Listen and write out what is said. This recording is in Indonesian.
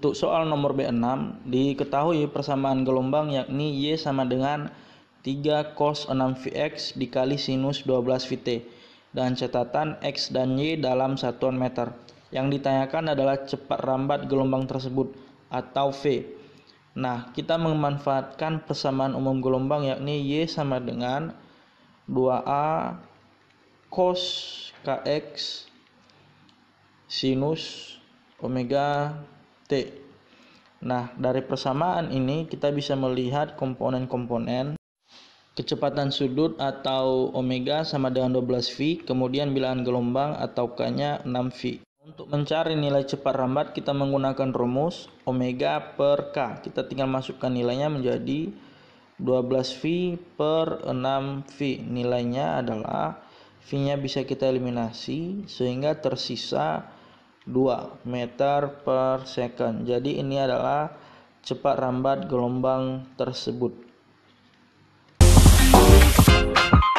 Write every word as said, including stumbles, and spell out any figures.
Untuk soal nomor B enam, diketahui persamaan gelombang yakni Y sama dengan tiga cos enam V X dikali sinus dua belas V T dan catatan X dan Y dalam satuan meter. Yang ditanyakan adalah cepat rambat gelombang tersebut atau V. Nah, kita memanfaatkan persamaan umum gelombang yakni Y sama dengan dua A cos Kx sinus omega T. Nah, dari persamaan ini kita bisa melihat komponen-komponen. Kecepatan sudut atau omega sama dengan dua belas V, kemudian bilangan gelombang atau K-nya enam V. Untuk mencari nilai cepat rambat kita menggunakan rumus omega per K. Kita tinggal masukkan nilainya menjadi dua belas V per enam V. Nilainya adalah V-nya bisa kita eliminasi sehingga tersisa dua meter per second. Jadi ini adalah cepat rambat gelombang tersebut.